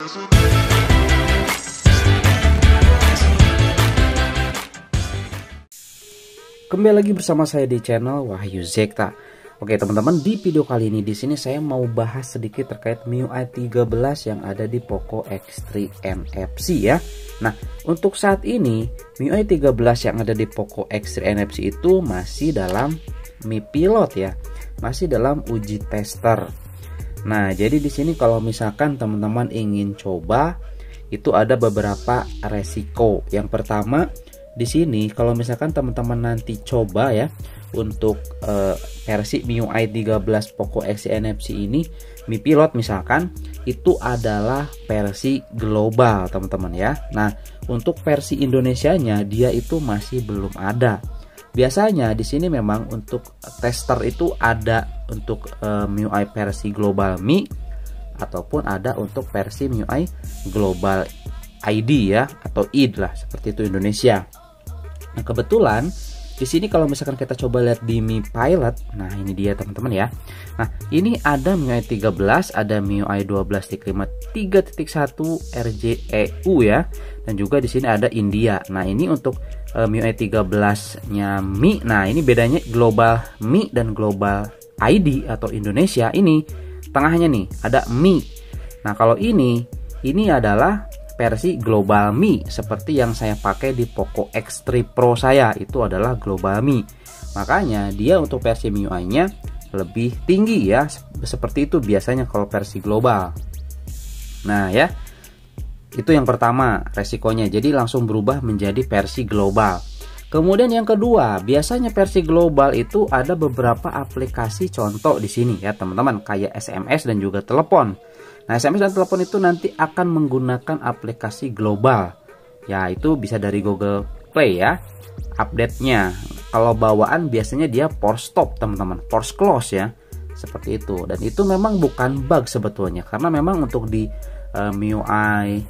Kembali lagi bersama saya di channel Wahyu Zekta. Oke teman-teman, di video kali ini di sini saya mau bahas sedikit terkait MIUI 13 yang ada di Poco X3 NFC ya. Nah, untuk saat ini MIUI 13 yang ada di Poco X3 NFC itu masih dalam Mi Pilot ya. Masih dalam uji tester. Nah, jadi di sini kalau misalkan teman-teman ingin coba, itu ada beberapa resiko. Yang pertama, di sini kalau misalkan teman-teman nanti coba ya untuk versi MIUI 13 Poco X3 NFC ini, Mi Pilot misalkan, itu adalah versi global teman-teman ya. Nah, untuk versi Indonesianya dia itu masih belum ada. Biasanya di sini memang untuk tester itu ada untuk MIUI versi global Mi ataupun ada untuk versi MIUI global ID ya, atau ID lah seperti itu Indonesia. Nah, kebetulan di sini kalau misalkan kita coba lihat di Mi Pilot, nah ini dia teman-teman ya. Nah, ini ada MIUI 13, ada MIUI 12.5 3.1 RJEU ya, dan juga di sini ada India. Nah, ini untuk MIUI 13-nya Mi. Nah, ini bedanya global Mi dan global ID atau Indonesia. Ini tengahnya nih ada Mi. Nah, kalau ini adalah versi global Mi seperti yang saya pakai di Poco X3 Pro saya, itu adalah global Mi. Makanya dia untuk versi MIUI-nya lebih tinggi ya, seperti itu biasanya kalau versi global. Nah ya, itu yang pertama resikonya, jadi langsung berubah menjadi versi global. Kemudian yang kedua, biasanya versi global itu ada beberapa aplikasi contoh di sini ya teman-teman, kayak SMS dan juga telepon. Nah, SMS dan telepon itu nanti akan menggunakan aplikasi global. Ya, itu bisa dari Google Play ya. Update-nya. Kalau bawaan biasanya dia force stop, teman-teman. Force close ya. Seperti itu. Dan itu memang bukan bug sebetulnya. Karena memang untuk di MIUI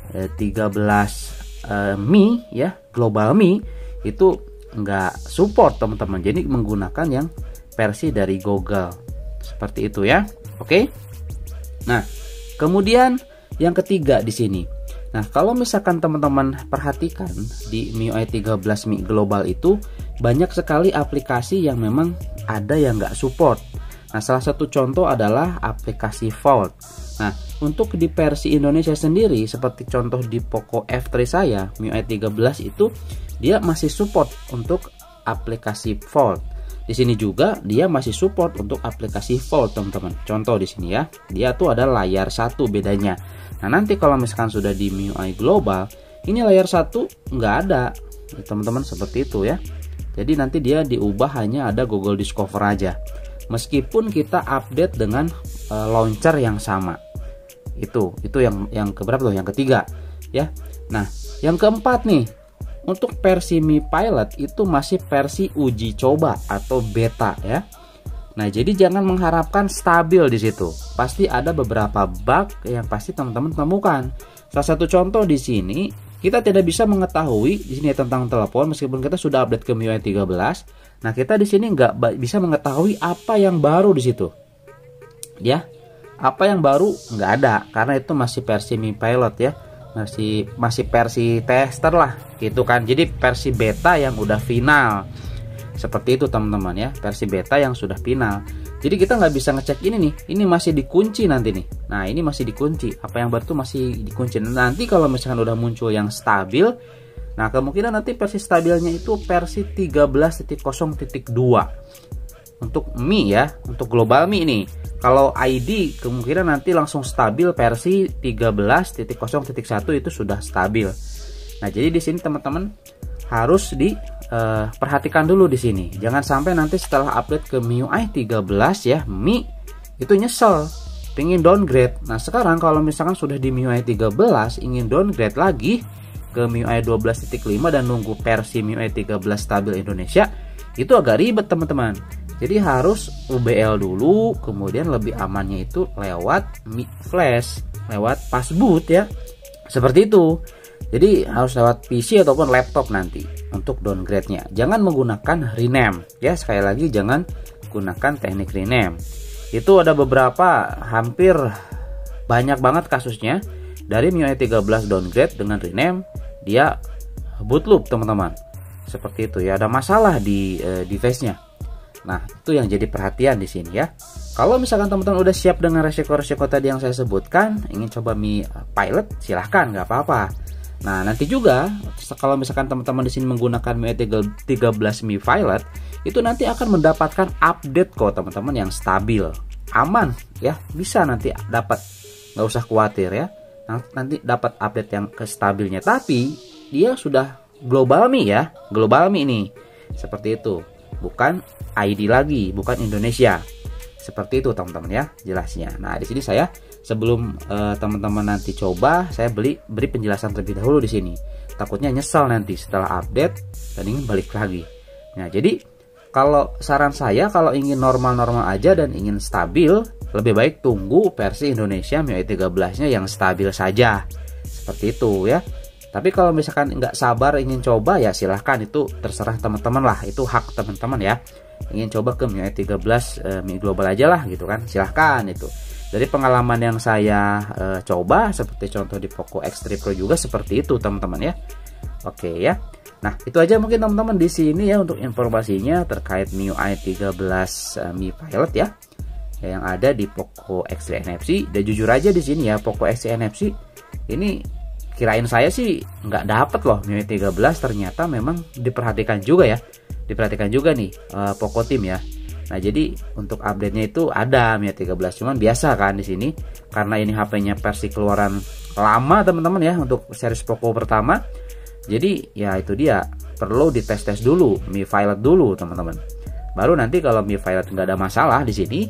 13 Mi ya, global Mi itu nggak support, teman-teman. Jadi menggunakan yang versi dari Google. Seperti itu ya. Oke. Nah, kemudian yang ketiga di sini. Nah, kalau misalkan teman-teman perhatikan di MIUI 13 Mi Global itu banyak sekali aplikasi yang memang ada yang nggak support. Nah, salah satu contoh adalah aplikasi Vault. Nah, untuk di versi Indonesia sendiri seperti contoh di Poco F3 saya, MIUI 13 itu dia masih support untuk aplikasi Vault. Di sini juga dia masih support untuk aplikasi Vault, teman-teman. Contoh di sini ya, dia tuh ada layar 1 bedanya. Nah, nanti kalau misalkan sudah di MIUI Global, ini layar 1 nggak ada, teman-teman, seperti itu ya. Jadi nanti dia diubah hanya ada Google Discover aja. Meskipun kita update dengan launcher yang sama. Itu yang keberapa tuh? Yang ketiga ya. Nah, yang keempat nih. Untuk versi Mi Pilot itu masih versi uji coba atau beta ya. Nah, jadi jangan mengharapkan stabil di situ. Pasti ada beberapa bug yang pasti teman-teman temukan. Salah satu contoh di sini, kita tidak bisa mengetahui di sini tentang telepon meskipun kita sudah update ke MIUI 13. Nah, kita di sini nggak bisa mengetahui apa yang baru di situ. Ya. Apa yang baru nggak ada karena itu masih versi Mi Pilot ya. Masih versi tester lah gitu kan. Jadi versi beta yang udah final seperti itu teman-teman ya, versi beta yang sudah final. Jadi kita nggak bisa ngecek ini nih, ini masih dikunci nanti nih. Nah, ini masih dikunci, apa yang baru tuh masih dikunci. Nanti kalau misalkan udah muncul yang stabil, nah kemungkinan nanti versi stabilnya itu versi 13.0.2 untuk Mi ya, untuk global Mi nih. Kalau ID kemungkinan nanti langsung stabil versi 13.0.1 itu sudah stabil. Nah, jadi di sini teman-teman harus diperhatikan dulu di sini. Jangan sampai nanti setelah update ke MIUI 13 ya, Mi itu nyesel, pengen downgrade. Nah, sekarang kalau misalkan sudah di MIUI 13 ingin downgrade lagi ke MIUI 12.5 dan nunggu versi MIUI 13 stabil Indonesia, itu agak ribet teman-teman. Jadi harus UBL dulu, kemudian lebih amannya itu lewat Mi Flash, lewat passboot ya. Seperti itu. Jadi harus lewat PC ataupun laptop nanti untuk downgrade-nya. Jangan menggunakan rename ya, sekali lagi jangan gunakan teknik rename. Itu ada beberapa, hampir banyak banget kasusnya dari MIUI 13 downgrade dengan rename, dia boot loop teman-teman. Seperti itu ya, ada masalah di device-nya. Nah, itu yang jadi perhatian di sini ya. Kalau misalkan teman-teman udah siap dengan resiko-resiko tadi yang saya sebutkan, ingin coba Mi Pilot, silahkan, nggak apa-apa. Nah, nanti juga kalau misalkan teman-teman di sini menggunakan MIUI 13 Mi Pilot, itu nanti akan mendapatkan update kok teman-teman yang stabil, aman ya, bisa nanti dapat, nggak usah khawatir ya. Nanti dapat update yang stabilnya, tapi dia sudah global Mi ya, global Mi ini seperti itu, bukan ID lagi, bukan Indonesia. Seperti itu teman-teman ya jelasnya. Nah, di sini saya sebelum teman-teman nanti coba, saya beri penjelasan terlebih dahulu di sini. Takutnya nyesal nanti setelah update dan ingin balik lagi. Nah, jadi kalau saran saya, kalau ingin normal-normal aja dan ingin stabil, lebih baik tunggu versi Indonesia MIUI 13-nya yang stabil saja. Seperti itu ya. Tapi kalau misalkan nggak sabar ingin coba, ya silahkan, itu terserah teman-teman lah, itu hak teman-teman ya. Ingin coba ke MIUI 13 Mi Global aja lah gitu kan, silahkan itu. Dari pengalaman yang saya coba, seperti contoh di Poco X3 Pro juga seperti itu teman-teman ya. Oke ya. Nah, itu aja mungkin teman-teman di sini ya untuk informasinya terkait MIUI 13 Mi Pilot ya, yang ada di Poco X3 NFC. Dan jujur aja di sini ya, Poco X3 NFC ini kirain saya sih nggak dapet loh MIUI 13, ternyata memang diperhatikan juga ya. Diperhatikan juga nih Poco Team ya. Nah, jadi untuk update-nya itu ada MIUI 13, cuman biasa kan di sini karena ini HP-nya versi keluaran lama teman-teman ya, untuk series Poco pertama. Jadi ya itu dia, perlu dites-tes dulu Mi Pilot dulu teman-teman. Baru nanti kalau Mi Pilot nggak ada masalah di sini,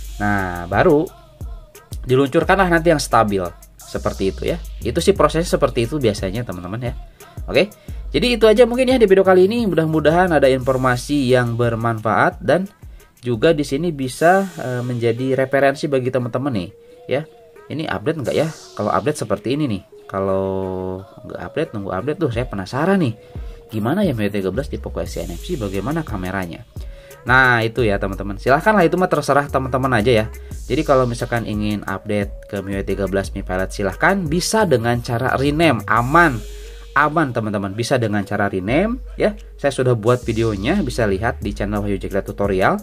nah baru diluncurkanlah nanti yang stabil. Seperti itu ya. Itu sih prosesnya seperti itu biasanya teman-teman ya. Oke. Jadi itu aja mungkin ya di video kali ini. Mudah-mudahan ada informasi yang bermanfaat dan juga di sini bisa menjadi referensi bagi teman-teman nih ya. Ini update nggak ya? Kalau update seperti ini nih. Kalau nggak update, nunggu update tuh, saya penasaran nih. Gimana ya MIUI 13 di Poco X3 NFC, bagaimana kameranya? Nah, itu ya teman-teman. Silahkan lah, itu mah terserah teman-teman aja ya. Jadi kalau misalkan ingin update ke MIUI 13 Mi Pilot, silahkan, bisa dengan cara rename, aman teman-teman, bisa dengan cara rename ya. Saya sudah buat videonya, bisa lihat di channel Wahyu Jack Tutorial.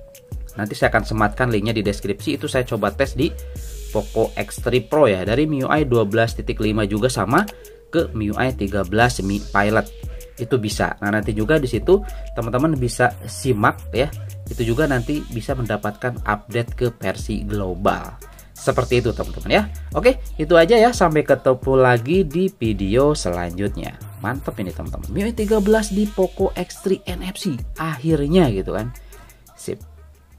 Nanti saya akan sematkan linknya di deskripsi. Itu saya coba tes di Poco X3 Pro ya, dari MIUI 12.5 juga sama ke MIUI 13 Mi Pilot. Itu bisa. Nah, nanti juga di situ teman-teman bisa simak ya. Itu juga nanti bisa mendapatkan update ke versi global. Seperti itu teman-teman ya. Oke, itu aja ya. Sampai ketemu lagi di video selanjutnya. Mantap ini teman-teman. MIUI 13 di Poco X3 NFC. Akhirnya gitu kan. Sip.